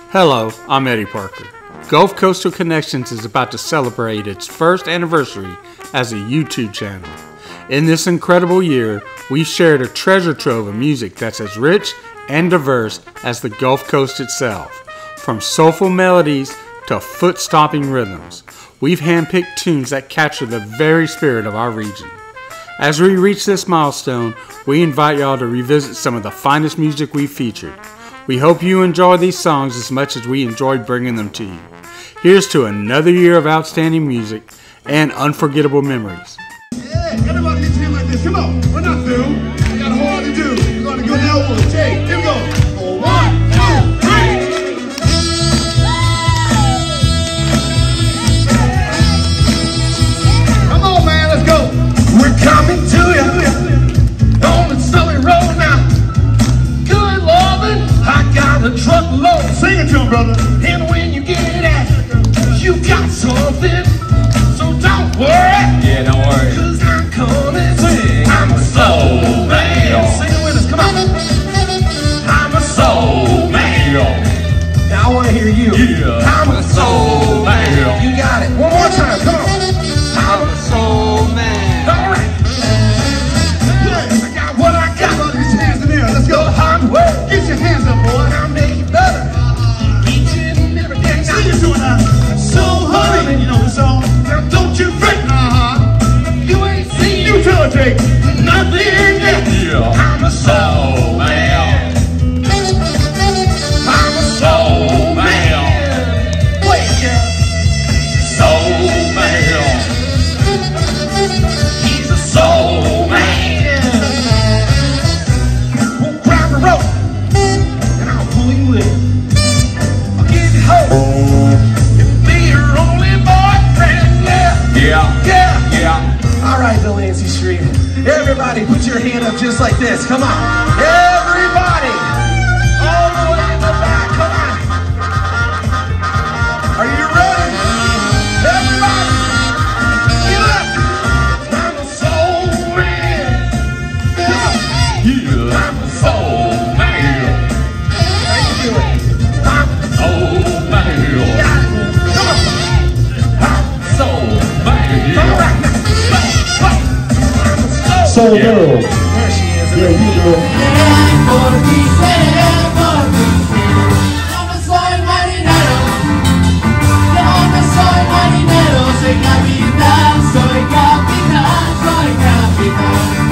Hello, I'm Eddie Parker. Gulf Coastal Connections is about to celebrate its first anniversary as a YouTube channel. In this incredible year, we've shared a treasure trove of music that's as rich and diverse as the Gulf Coast itself. From soulful melodies to foot-stomping rhythms, we've handpicked tunes that capture the very spirit of our region. As we reach this milestone, we invite y'all to revisit some of the finest music we've featured. We hope you enjoy these songs as much as we enjoyed bringing them to you. Here's to another year of outstanding music and unforgettable memories. Yeah, everybody get your hand like this. Come on, we're not through. We got a whole lot to do. We're going to go down one. Jay, here we go. 1, 2, 3. Come on, man, let's go. We're coming to you on the Sully Road now. Good loving, I got a truckload. Sing it to him, brother. And when you get it, you got something. So don't worry. Yeah, don't worry. Cause I'm coming. Sing. I'm a soul man. Sing it with us, come on. I'm a soul man. Now I want to hear you. Yeah. I'm a soul man. You got it. One more time, come on. I'm a soul man. All right. I got what I got. Get your hands in the air. Let's go. Get your hands up, boy. I'll make it better. Each and every day. Sing it to it now. So honey, you know the song. Now don't you fret. You ain't seen you tell it, Jake. Nothing yet. Yeah. I'm a soul man. I'm a soul man. Wait, yeah. Soul man. He's a soul man. We'll grab the rope and I'll pull you in. I'll give you hope. It'll be your only boyfriend, yeah. Yeah. Yeah. All right, Delancey Street. Everybody put your hand up just like this. Come on. Everybody. All the way in the back. Come on. Are you ready? Everybody. Get up. I'm a soul man. Come on. Yeah. I'm a soul man. How you doing? I'm a soul man. Come on. I'm a soul man. All right. Soul girl. There she is. Yeah, you girl. Soy marinero, soy capitán, soy capitán, soy capitán.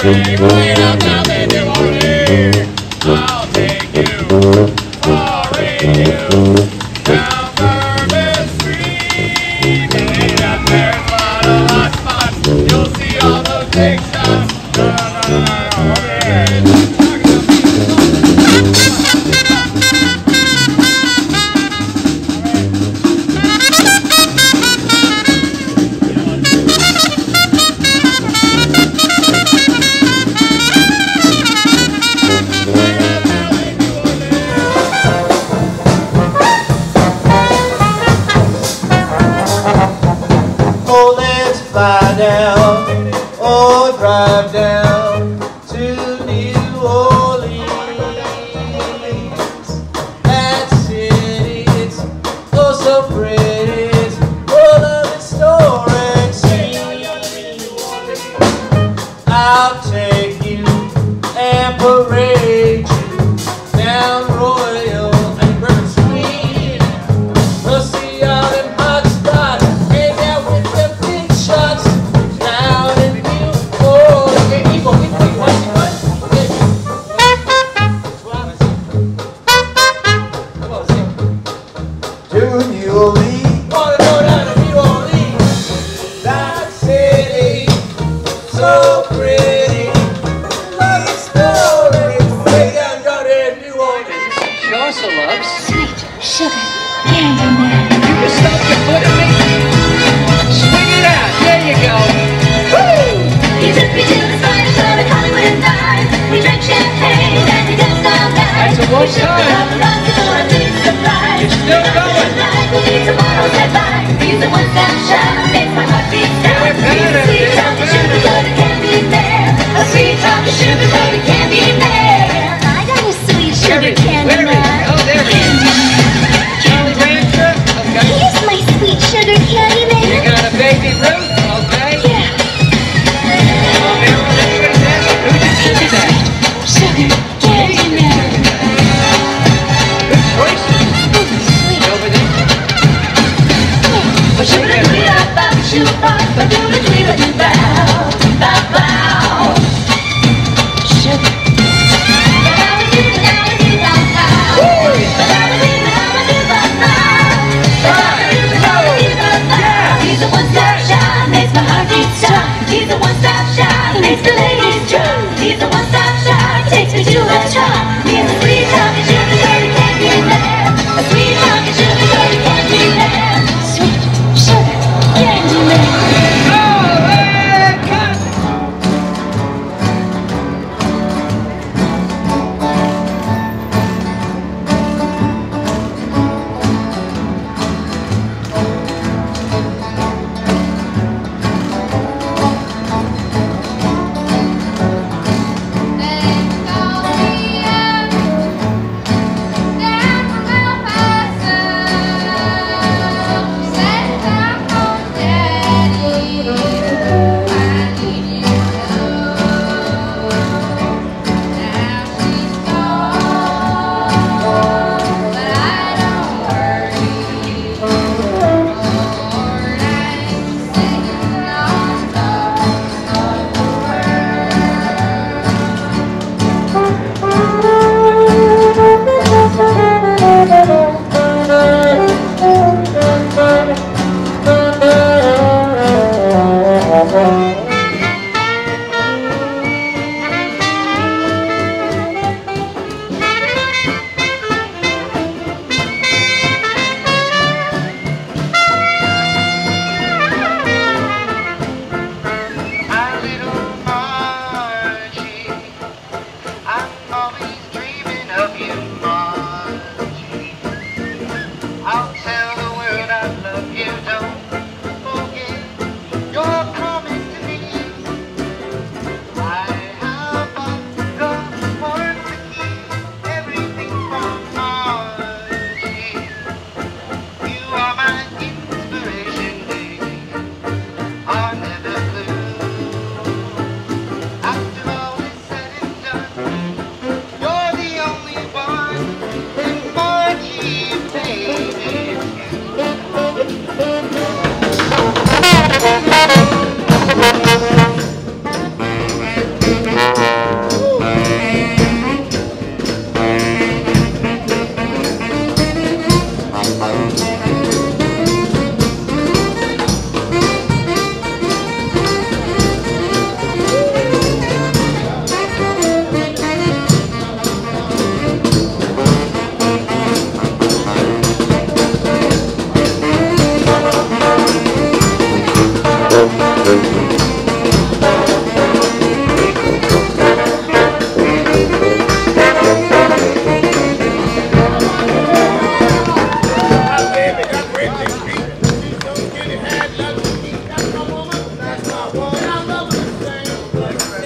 I'll take you for a down Bourbon Street. And up there's a lot of hot spots. You'll see all those big shots. Oh, let's fly down, oh, drive down to New Orleans. That city, it's oh so pretty, it's full of historic scenes. I'll take you and parade you down Royal and Bourbon Street. We'll see all them hot spots. To New Orleans, wanna go down to New Orleans. That city, so pretty. Love the story. Way down there in New Orleans. She also loves. Sweet sugar candy man. You can stop your foot in me. Swing it out. There you go. Woo! He took me to the spine of the Hollywood night. We drank champagne and we danced all night. That's a long We shook time. up around the door and big surprise. It's still going. We'll be tomorrow's headline. He's the one stop shop. Makes my heart beat fast. He's a sweet chocolate sugar coated candy man. A sweet chocolate sugar coated candy man. I got a sweet sugar candy Where is he? man. Oh, there he is. Charlie Rancher. Okay. Here's my sweet sugar candy man. You got a baby Ruth. Okay. Yeah. Oh, Marilyn, that's what he's asking. Who did you do that? Sugar candy man. Good choices. Over there. He's a one-stop shop, makes my heart beat stop. He's a one-stop shop, makes the ladies drunk. He's a one-stop shop, takes me to a top. He's a sweet talking sugar coated candy man. A sweet talking sugar coated candy man. Sweet sugar candy man. Oh, hey, cut. They call me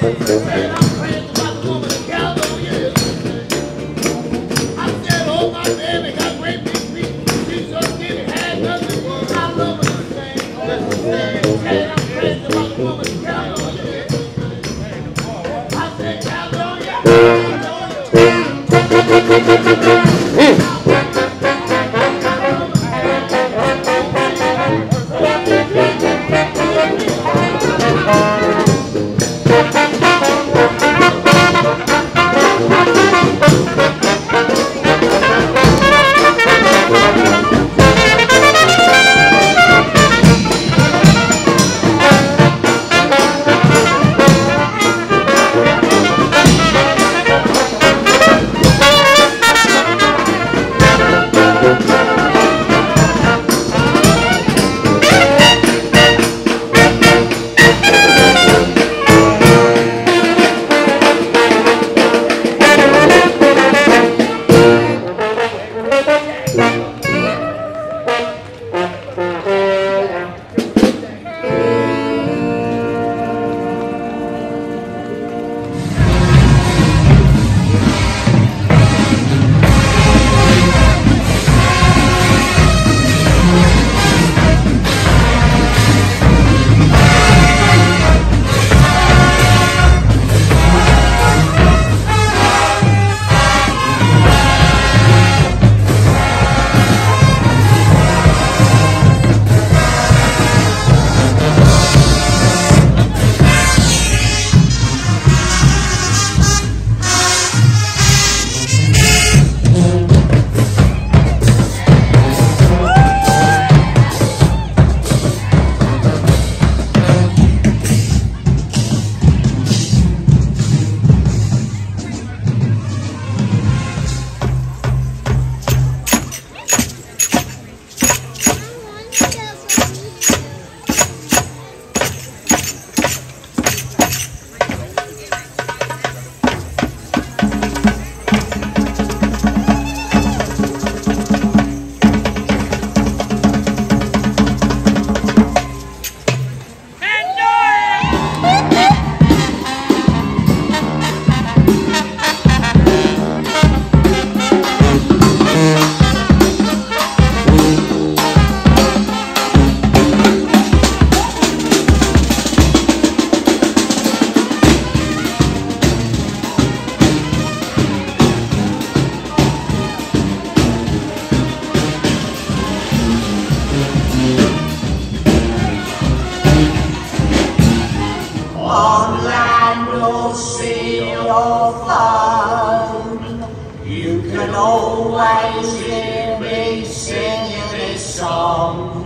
always hear me singing this song.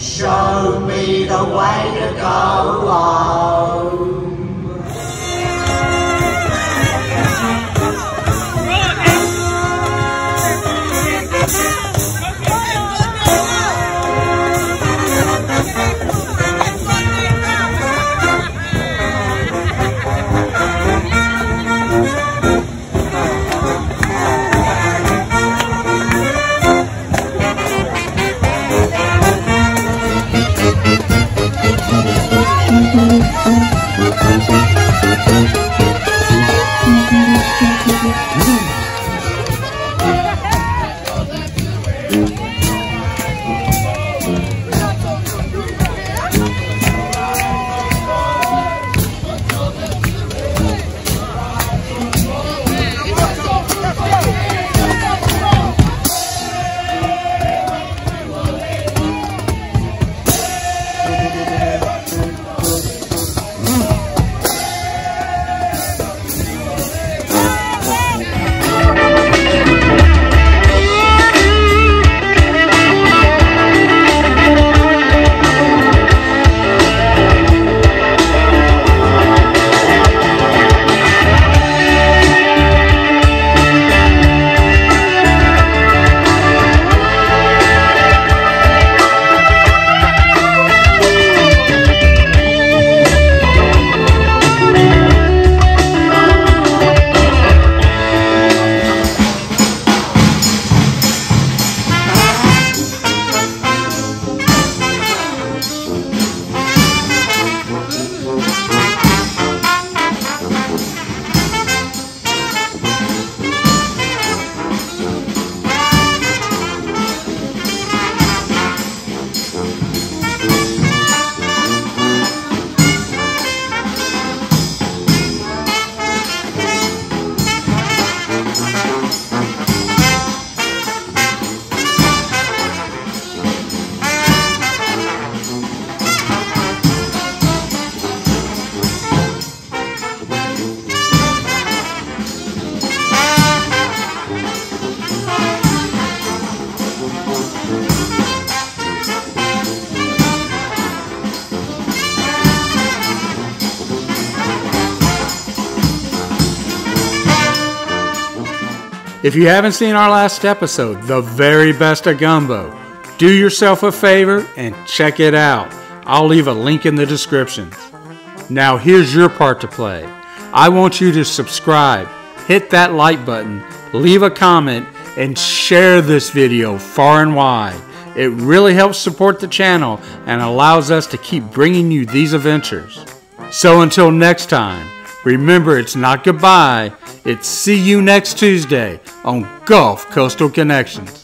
Show me the way to go home. Thank you. If you haven't seen our last episode, The Very Best of Gumbo, do yourself a favor and check it out. I'll leave a link in the description. Now here's your part to play. I want you to subscribe, hit that like button, leave a comment, and share this video far and wide. It really helps support the channel and allows us to keep bringing you these adventures. So until next time, remember it's not goodbye, it's see you next Tuesday on Gulf Coastal Connections.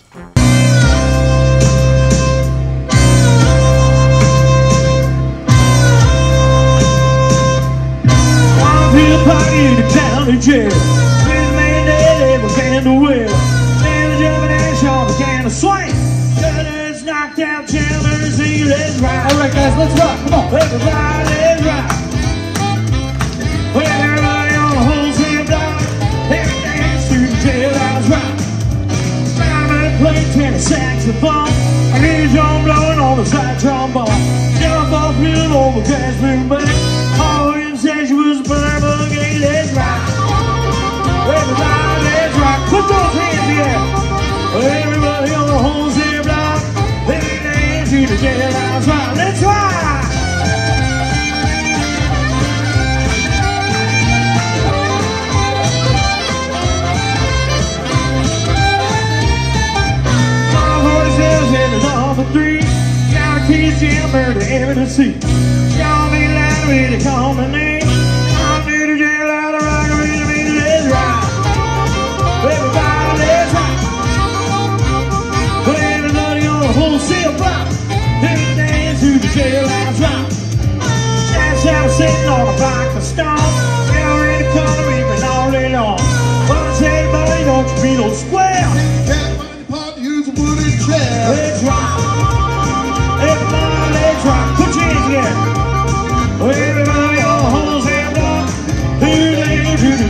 Party in the county jail. This man dead, they began to wail. Man was jumping and Shaw began to swing. Shutters knocked out, jailers, sing let's ride. All right, guys, let's rock. Come on, everybody, let's rock. Well, everybody on the wholesale block, every dance through the jailhouse rock. Fireman played tenor saxophone, and here's John blowing on the side trombone. Jump off real over grass blue back. All in said she was a burn. Let's rock. Everybody, let's rock. Put those hands together. Everybody on the wholesale block, they dance to the jailhouse rock. Let's rock. Some horses in the number 3. Got a key jammer to every seat. Y'all be loud with the common name. Everybody, let's rock. Put everybody on the wholesale block. They dance to the jailhouse rock. That's how sitting on a block of stone. They're in the color even all day long. But say, buddy, don't you be no square. Can't find the part to use a wooden chair. Let's rock. Everybody, let's rock. Put your hands together. Everybody on the wholesale block. They dance to the